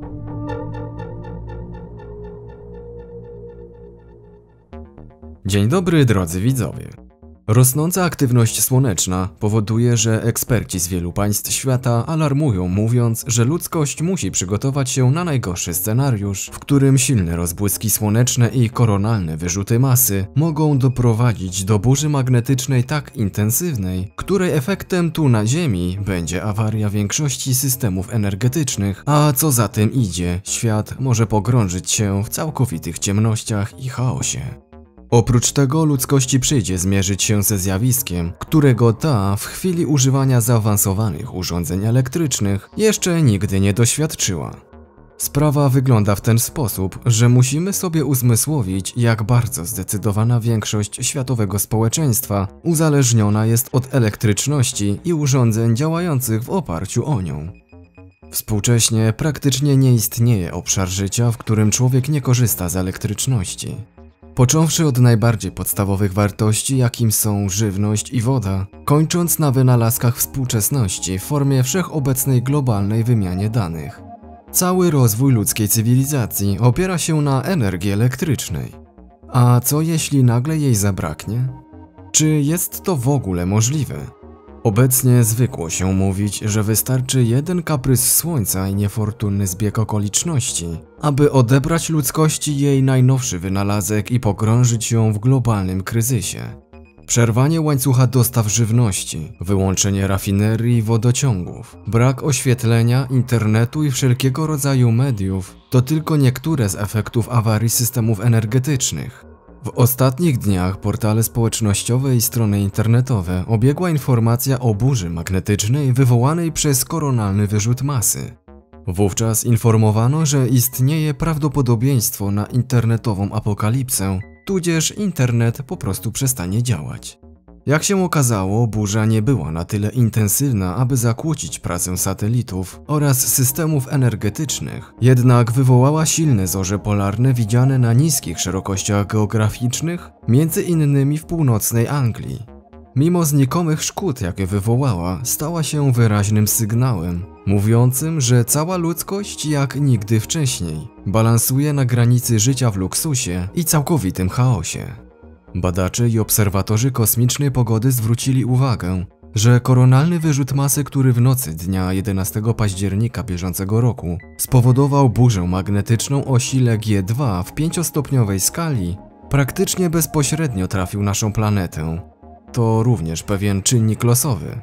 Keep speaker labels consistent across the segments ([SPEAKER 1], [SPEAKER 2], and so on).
[SPEAKER 1] Dzień dobry, drodzy widzowie. Rosnąca aktywność słoneczna powoduje, że eksperci z wielu państw świata alarmują, mówiąc, że ludzkość musi przygotować się na najgorszy scenariusz, w którym silne rozbłyski słoneczne i koronalne wyrzuty masy mogą doprowadzić do burzy magnetycznej tak intensywnej, której efektem tu na Ziemi będzie awaria większości systemów energetycznych, a co za tym idzie, świat może pogrążyć się w całkowitych ciemnościach i chaosie. Oprócz tego ludzkości przyjdzie zmierzyć się ze zjawiskiem, którego ta w chwili używania zaawansowanych urządzeń elektrycznych jeszcze nigdy nie doświadczyła. Sprawa wygląda w ten sposób, że musimy sobie uzmysłowić, jak bardzo zdecydowana większość światowego społeczeństwa uzależniona jest od elektryczności i urządzeń działających w oparciu o nią. Współcześnie praktycznie nie istnieje obszar życia, w którym człowiek nie korzysta z elektryczności. Począwszy od najbardziej podstawowych wartości, jakim są żywność i woda, kończąc na wynalazkach współczesności w formie wszechobecnej globalnej wymianie danych. Cały rozwój ludzkiej cywilizacji opiera się na energii elektrycznej. A co jeśli nagle jej zabraknie? Czy jest to w ogóle możliwe? Obecnie zwykło się mówić, że wystarczy jeden kaprys słońca i niefortunny zbieg okoliczności, aby odebrać ludzkości jej najnowszy wynalazek i pogrążyć ją w globalnym kryzysie. Przerwanie łańcucha dostaw żywności, wyłączenie rafinerii i wodociągów, brak oświetlenia, internetu i wszelkiego rodzaju mediów to tylko niektóre z efektów awarii systemów energetycznych. W ostatnich dniach portale społecznościowe i strony internetowe obiegła informacja o burzy magnetycznej wywołanej przez koronalny wyrzut masy. Wówczas informowano, że istnieje prawdopodobieństwo na internetową apokalipsę, tudzież internet po prostu przestanie działać. Jak się okazało, burza nie była na tyle intensywna, aby zakłócić pracę satelitów oraz systemów energetycznych, jednak wywołała silne zorze polarne widziane na niskich szerokościach geograficznych, między innymi w północnej Anglii. Mimo znikomych szkód, jakie wywołała, stała się wyraźnym sygnałem, mówiącym, że cała ludzkość jak nigdy wcześniej balansuje na granicy życia w luksusie i całkowitym chaosie. Badacze i obserwatorzy kosmicznej pogody zwrócili uwagę, że koronalny wyrzut masy, który w nocy dnia 11 października bieżącego roku spowodował burzę magnetyczną o sile G2 w 5-stopniowej skali, praktycznie bezpośrednio trafił naszą planetę. To również pewien czynnik losowy.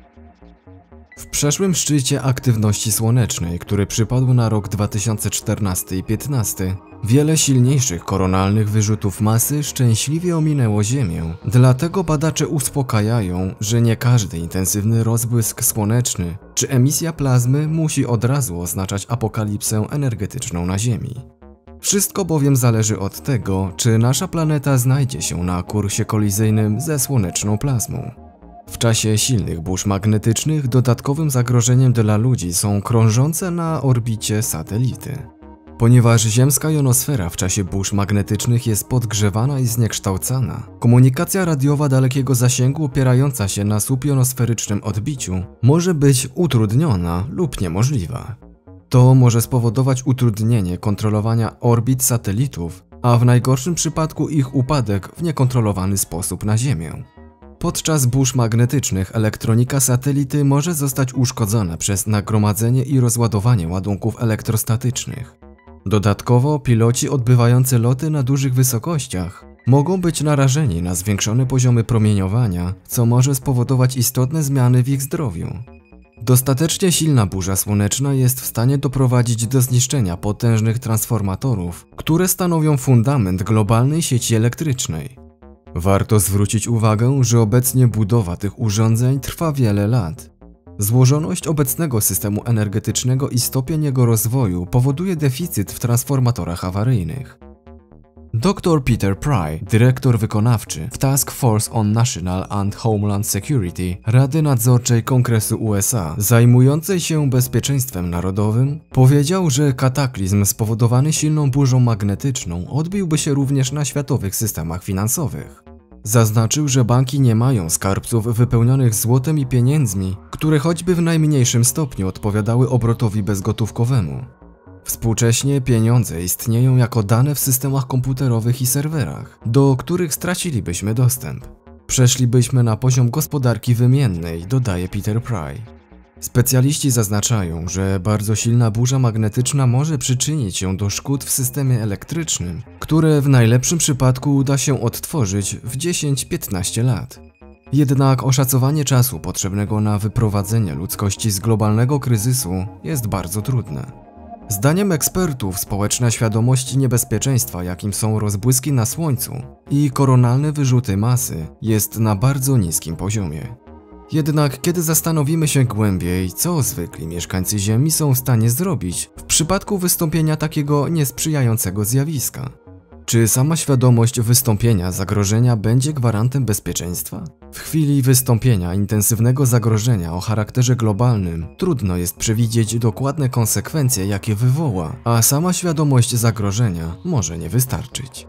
[SPEAKER 1] W przeszłym szczycie aktywności słonecznej, który przypadł na rok 2014 i 2015, wiele silniejszych koronalnych wyrzutów masy szczęśliwie ominęło Ziemię, dlatego badacze uspokajają, że nie każdy intensywny rozbłysk słoneczny czy emisja plazmy musi od razu oznaczać apokalipsę energetyczną na Ziemi. Wszystko bowiem zależy od tego, czy nasza planeta znajdzie się na kursie kolizyjnym ze słoneczną plazmą. W czasie silnych burz magnetycznych dodatkowym zagrożeniem dla ludzi są krążące na orbicie satelity. Ponieważ ziemska jonosfera w czasie burz magnetycznych jest podgrzewana i zniekształcana, komunikacja radiowa dalekiego zasięgu opierająca się na subjonosferycznym odbiciu może być utrudniona lub niemożliwa. To może spowodować utrudnienie kontrolowania orbit satelitów, a w najgorszym przypadku ich upadek w niekontrolowany sposób na Ziemię. Podczas burz magnetycznych elektronika satelity może zostać uszkodzona przez nagromadzenie i rozładowanie ładunków elektrostatycznych. Dodatkowo piloci odbywający loty na dużych wysokościach mogą być narażeni na zwiększone poziomy promieniowania, co może spowodować istotne zmiany w ich zdrowiu. Dostatecznie silna burza słoneczna jest w stanie doprowadzić do zniszczenia potężnych transformatorów, które stanowią fundament globalnej sieci elektrycznej. Warto zwrócić uwagę, że obecnie budowa tych urządzeń trwa wiele lat. Złożoność obecnego systemu energetycznego i stopień jego rozwoju powoduje deficyt w transformatorach awaryjnych. Dr Peter Pry, dyrektor wykonawczy w Task Force on National and Homeland Security Rady Nadzorczej Kongresu USA zajmującej się bezpieczeństwem narodowym, powiedział, że kataklizm spowodowany silną burzą magnetyczną odbiłby się również na światowych systemach finansowych. Zaznaczył, że banki nie mają skarbców wypełnionych złotem i pieniędzmi, które choćby w najmniejszym stopniu odpowiadały obrotowi bezgotówkowemu. Współcześnie pieniądze istnieją jako dane w systemach komputerowych i serwerach, do których stracilibyśmy dostęp. Przeszlibyśmy na poziom gospodarki wymiennej, dodaje Peter Pry. Specjaliści zaznaczają, że bardzo silna burza magnetyczna może przyczynić się do szkód w systemie elektrycznym, które w najlepszym przypadku uda się odtworzyć w 10-15 lat. Jednak oszacowanie czasu potrzebnego na wyprowadzenie ludzkości z globalnego kryzysu jest bardzo trudne. Zdaniem ekspertów społeczna świadomość niebezpieczeństwa, jakim są rozbłyski na Słońcu i koronalne wyrzuty masy, jest na bardzo niskim poziomie. Jednak kiedy zastanowimy się głębiej, co zwykli mieszkańcy Ziemi są w stanie zrobić w przypadku wystąpienia takiego niesprzyjającego zjawiska? Czy sama świadomość wystąpienia zagrożenia będzie gwarantem bezpieczeństwa? W chwili wystąpienia intensywnego zagrożenia o charakterze globalnym trudno jest przewidzieć dokładne konsekwencje, jakie wywoła, a sama świadomość zagrożenia może nie wystarczyć.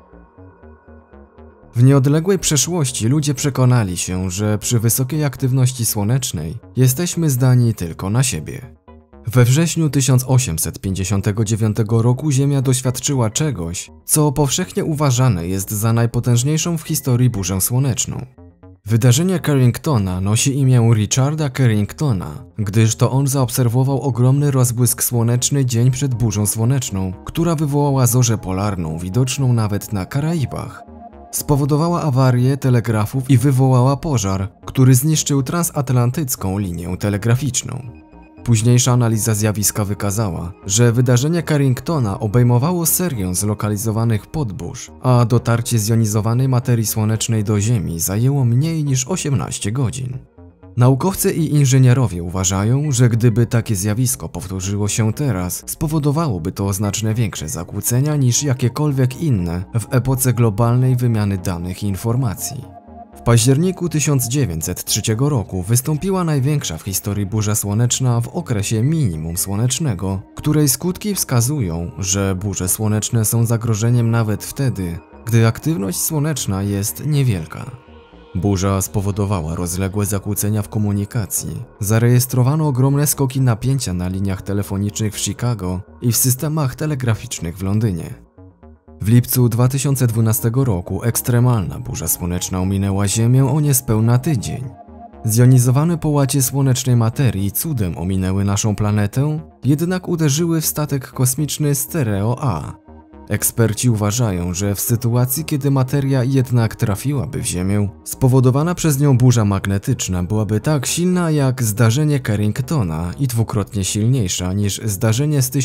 [SPEAKER 1] W nieodległej przeszłości ludzie przekonali się, że przy wysokiej aktywności słonecznej jesteśmy zdani tylko na siebie. We wrześniu 1859 roku Ziemia doświadczyła czegoś, co powszechnie uważane jest za najpotężniejszą w historii burzę słoneczną. Wydarzenie Carringtona nosi imię Richarda Carringtona, gdyż to on zaobserwował ogromny rozbłysk słoneczny dzień przed burzą słoneczną, która wywołała zorzę polarną widoczną nawet na Karaibach. Spowodowała awarię telegrafów i wywołała pożar, który zniszczył transatlantycką linię telegraficzną. Późniejsza analiza zjawiska wykazała, że wydarzenie Carringtona obejmowało serię zlokalizowanych podburz, a dotarcie zjonizowanej materii słonecznej do Ziemi zajęło mniej niż 18 godzin. Naukowcy i inżynierowie uważają, że gdyby takie zjawisko powtórzyło się teraz, spowodowałoby to znacznie większe zakłócenia niż jakiekolwiek inne w epoce globalnej wymiany danych i informacji. W październiku 1903 roku wystąpiła największa w historii burza słoneczna w okresie minimum słonecznego, której skutki wskazują, że burze słoneczne są zagrożeniem nawet wtedy, gdy aktywność słoneczna jest niewielka. Burza spowodowała rozległe zakłócenia w komunikacji. Zarejestrowano ogromne skoki napięcia na liniach telefonicznych w Chicago i w systemach telegraficznych w Londynie. W lipcu 2012 roku ekstremalna burza słoneczna ominęła Ziemię o niespełna tydzień. Zjonizowane połacie słonecznej materii cudem ominęły naszą planetę, jednak uderzyły w statek kosmiczny Stereo-A. Eksperci uważają, że w sytuacji, kiedy materia jednak trafiłaby w Ziemię, spowodowana przez nią burza magnetyczna byłaby tak silna jak zdarzenie Carringtona i dwukrotnie silniejsza niż zdarzenie z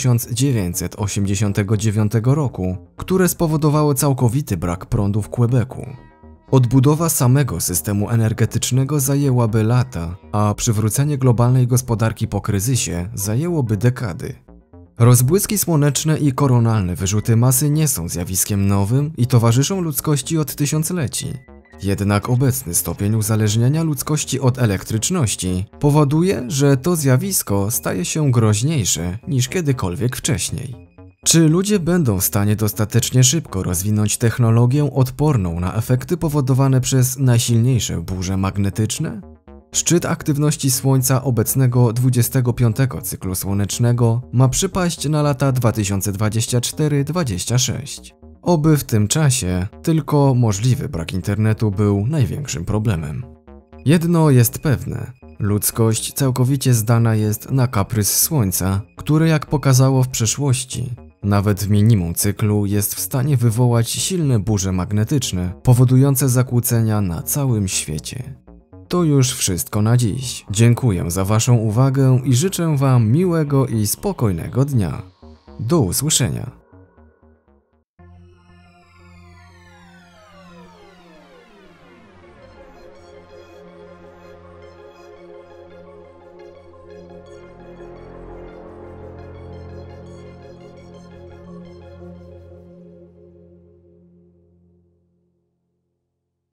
[SPEAKER 1] 1989 roku, które spowodowało całkowity brak prądu w Quebecu. Odbudowa samego systemu energetycznego zajęłaby lata, a przywrócenie globalnej gospodarki po kryzysie zajęłoby dekady. Rozbłyski słoneczne i koronalne wyrzuty masy nie są zjawiskiem nowym i towarzyszą ludzkości od tysiącleci. Jednak obecny stopień uzależnienia ludzkości od elektryczności powoduje, że to zjawisko staje się groźniejsze niż kiedykolwiek wcześniej. Czy ludzie będą w stanie dostatecznie szybko rozwinąć technologię odporną na efekty powodowane przez najsilniejsze burze magnetyczne? Szczyt aktywności Słońca obecnego 25 cyklu słonecznego ma przypaść na lata 2024-26. Oby w tym czasie tylko możliwy brak internetu był największym problemem. Jedno jest pewne. Ludzkość całkowicie zdana jest na kaprys Słońca, który jak pokazało w przeszłości, nawet w minimum cyklu jest w stanie wywołać silne burze magnetyczne, powodujące zakłócenia na całym świecie. To już wszystko na dziś. Dziękuję za Waszą uwagę i życzę Wam miłego i spokojnego dnia. Do usłyszenia.